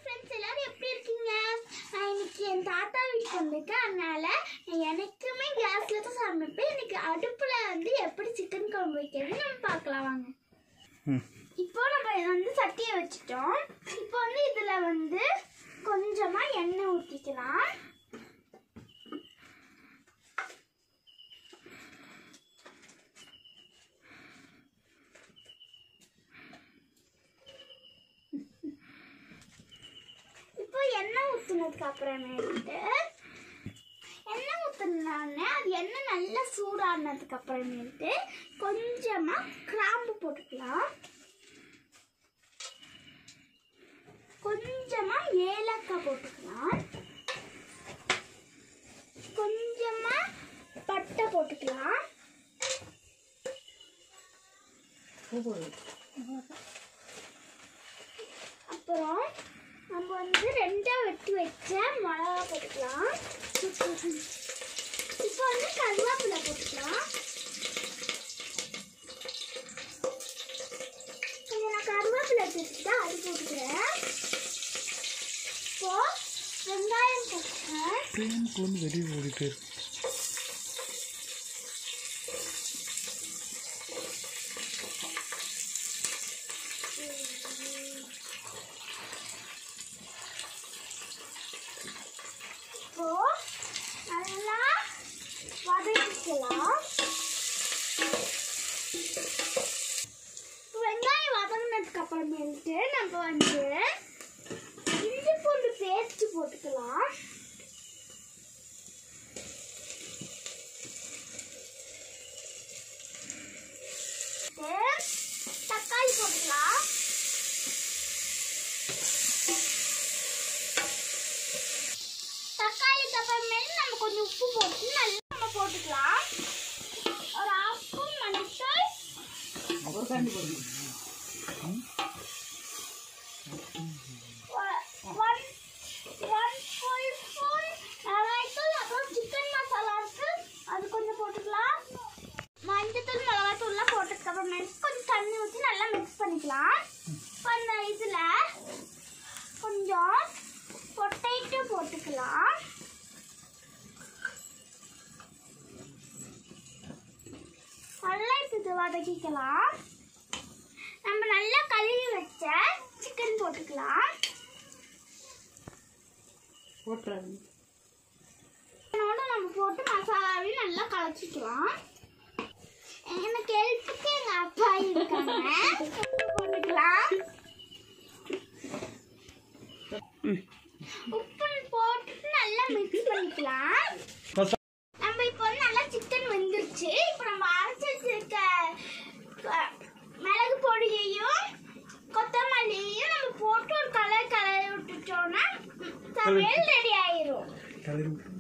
Friends எல்லாரும் எப்படி இருக்கீங்க? நான் இன்னைக்கு என் தாத்தா வீட்டுக்கு வந்திருக்கேன். அதனால எனக்குமே கேஸ்ல தான் சமைப்பேன். இன்னைக்கு அடுப்புல வந்து எப்படி சிக்கன் குழம்பு வைக்கிறதுன்னு நம்ம பார்க்கலாம் வாங்க. இப்போ நம்ம வந்து சட்டியை வச்சிட்டோம். இப்போ வந்து இதுல வந்து கொஞ்சமா எண்ணெய் ஊத்திக்கலாம். எண்ணெய் ஊத்துனதுக்கு அப்புறமேட்டு எண்ணெய் ஊத்துனோடனே அது எண்ணெய் நல்லா சூடானதுக்கு அப்புறமேட்டு கொஞ்சமா கிராம்பு போட்டுக்கலாம், கொஞ்சமா ஏலக்காய் போட்டுக்கலாம், கொஞ்சமா பட்டை போட்டுக்கலாம், அப்புறம் நம்ம வந்து ரெண்டா வெட்டி வச்ச மிளகா போட்டுக்கலாம். இப்போ வந்து கருவேப்பிலை போட்டுக்கலாம். நான் கருவேப்பிலை எடுத்துட்டு அது போட்டுக்கிறேன். இப்போ வெங்காயம் போட்டுக்கிறேன். நல்லா வதக்கிக்கலாம். வெங்காயம் வதங்கினதுக்கு அப்புறமேட்டு நம்ம வந்து இஞ்சி பூண்டு பேஸ்ட் போட்டுக்கலாம். தக்காளி போட்டுக்கலாம். தக்காளிக்கு அப்புறமேட்டு நம்ம கொஞ்சம் உப்பு போட்டு நல்லா நம்ம போட்டுக்கலாம். ஒரு 1/2 ஸ்பூன் மஞ்சள், 1 full spoon மிளகாய்த்தூள், அப்புறம் சிக்கன் மசாலா இருக்கு அது கொஞ்சம் போட்டுக்கலாம். மஞ்சத்தூள் மிளகாய்த்தூள்லாம் போட்டதுக்கு அப்புறமேட்டு கொஞ்சம் தண்ணி ஊற்றி நல்லா மிக்ஸ் பண்ணிக்கலாம். அந்த இதில் கொஞ்சம் பொட்டேட்டோ போட்டுக்கலாம். நல்லா இது வதக்கிக்கலாம். நம்ம நல்லா கழுவி வச்ச சிக்கன் போட்டுக்கலாம். நம்ம போட்டு மசாலாவையும் நல்லா கலச்சிக்கலாம். எனக்கு ஹெல்ப்புக்கு எங்க அப்பா இருக்காங்க. போட்டுக்கலாம். உப்பு போட்டு நல்லா மிக்ஸ் பண்ணிக்கலாம். நம்ம இப்போ வந்து நல்லா சிக்கன் வெந்துருச்சு. இப்போ நம்ம அரைச்சி வச்சிருக்க மிளகு பொடியையும் கொத்தமல்லியையும் நம்ம போட்டு ஒரு கலர் விட்டுட்டோம்னா சமையல் ரெடி ஆயிரும்.